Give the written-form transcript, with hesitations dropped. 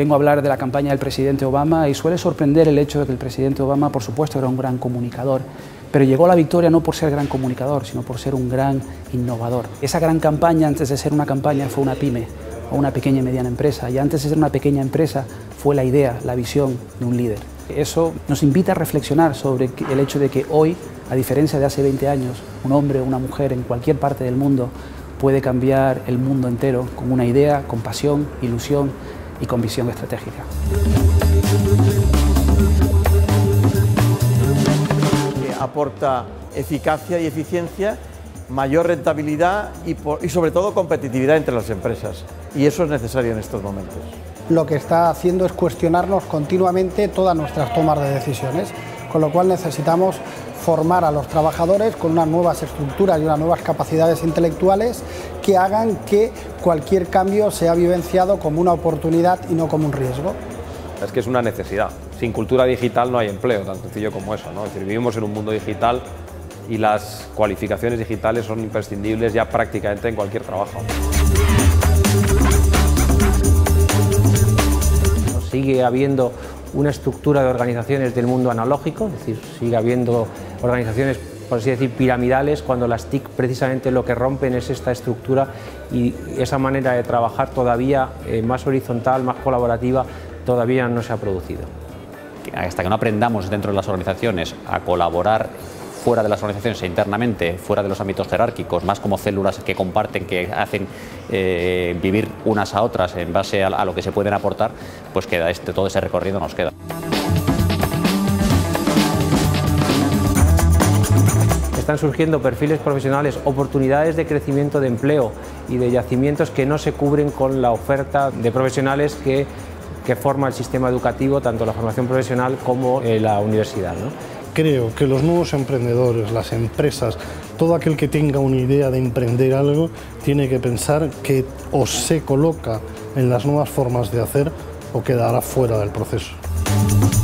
Vengo a hablar de la campaña del presidente Obama y suele sorprender el hecho de que el presidente Obama, por supuesto, era un gran comunicador, pero llegó a la victoria no por ser gran comunicador, sino por ser un gran innovador. Esa gran campaña, antes de ser una campaña, fue una pyme o una pequeña y mediana empresa, y antes de ser una pequeña empresa fue la idea, la visión de un líder. Eso nos invita a reflexionar sobre el hecho de que hoy, a diferencia de hace 20 años, un hombre o una mujer en cualquier parte del mundo puede cambiar el mundo entero con una idea, con pasión, ilusión y con visión estratégica. Aporta eficacia y eficiencia, mayor rentabilidad y sobre todo competitividad entre las empresas. Y eso es necesario en estos momentos. Lo que está haciendo es cuestionarnos continuamente todas nuestras tomas de decisiones, con lo cual necesitamos formar a los trabajadores con unas nuevas estructuras y unas nuevas capacidades intelectuales que hagan que cualquier cambio sea vivenciado como una oportunidad y no como un riesgo. Es que es una necesidad. Sin cultura digital no hay empleo, tan sencillo como eso, ¿no? Es decir, vivimos en un mundo digital y las cualificaciones digitales son imprescindibles ya prácticamente en cualquier trabajo. Sigue habiendo una estructura de organizaciones del mundo analógico, es decir, sigue habiendo organizaciones, por así decir, piramidales, cuando las TIC precisamente lo que rompen es esta estructura y esa manera de trabajar todavía más horizontal, más colaborativa, todavía no se ha producido. Hasta que no aprendamos dentro de las organizaciones a colaborar fuera de las organizaciones e internamente, fuera de los ámbitos jerárquicos, más como células que comparten, que hacen vivir unas a otras en base a lo que se pueden aportar, pues queda todo ese recorrido nos queda. Están surgiendo perfiles profesionales, oportunidades de crecimiento de empleo y de yacimientos que no se cubren con la oferta de profesionales que forma el sistema educativo, tanto la formación profesional como la universidad, ¿no? Creo que los nuevos emprendedores, las empresas, todo aquel que tenga una idea de emprender algo, tiene que pensar que o se coloca en las nuevas formas de hacer o quedará fuera del proceso.